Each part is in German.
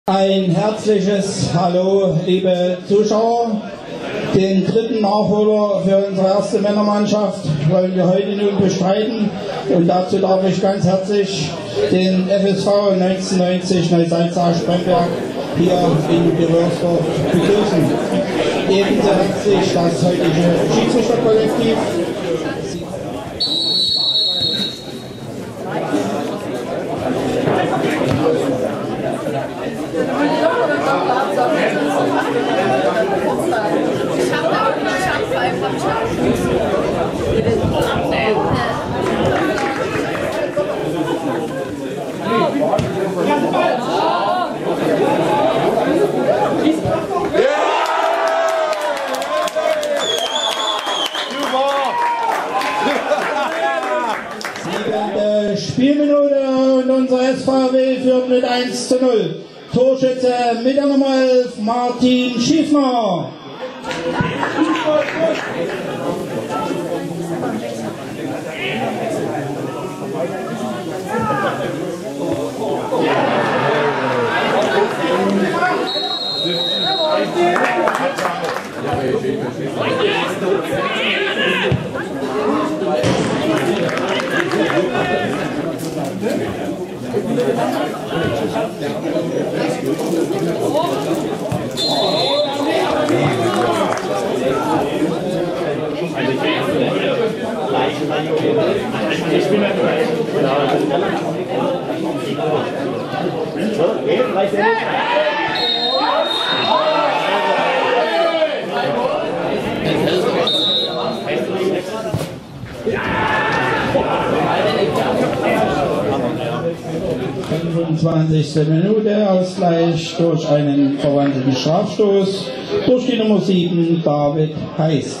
Ein herzliches Hallo, liebe Zuschauer. Den dritten Nachholer für unsere erste Männermannschaft wollen wir heute nun bestreiten. Und dazu darf ich ganz herzlich den FSV 1990 Neusalza-Spremberg hier in Berührsdorf begrüßen. Ebenso herzlich das heutige Schiedsrichterkollektiv. Spielminute und unser SVW führt mit 1:0. Torschütze mit der Nummer 11 Martin Schiefner. Minute, Ausgleich durch einen verwandelten Strafstoß durch die Nummer 7 David Haist.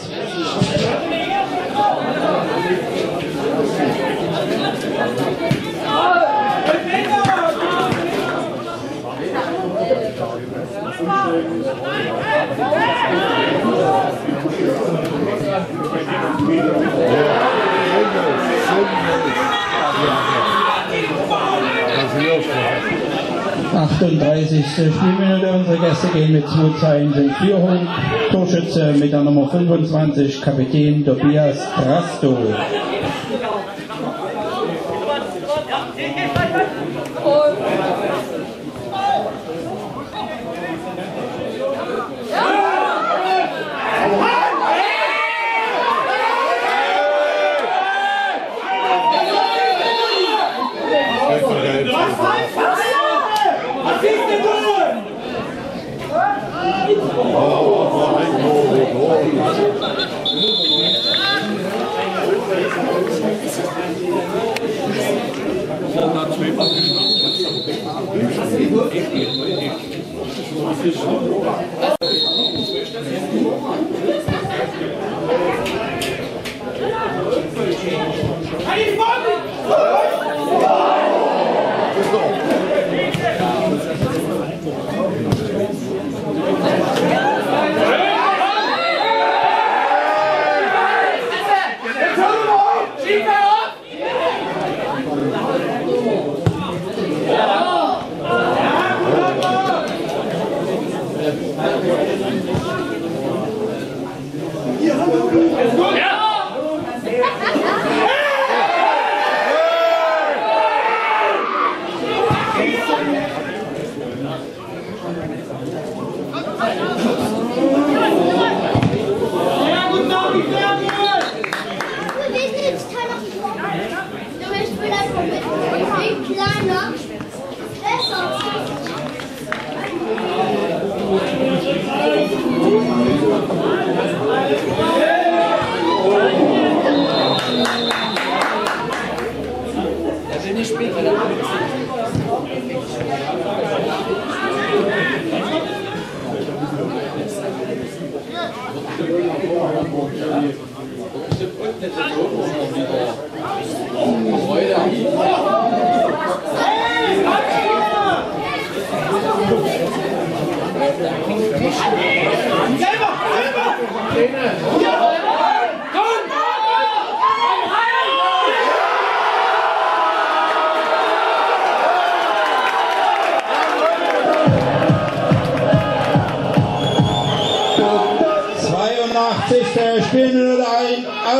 Spielminute, unsere Gäste gehen mit 2:1 in Führung. Torschütze mit der Nummer 25, Kapitän Tobias Drassdo.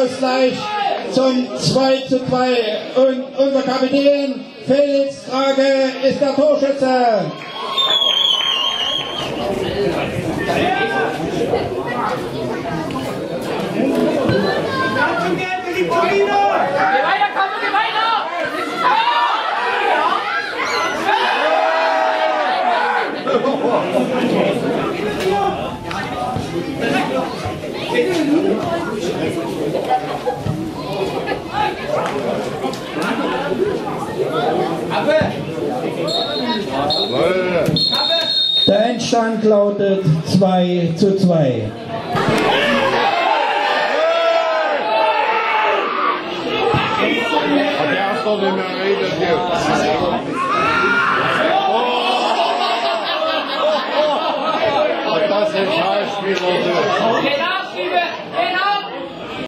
Ausgleich zum 2:2 und unser Kapitän Felix Graage ist der Torschütze. Der Endstand lautet 2:2. Das ist ein Schauspieler.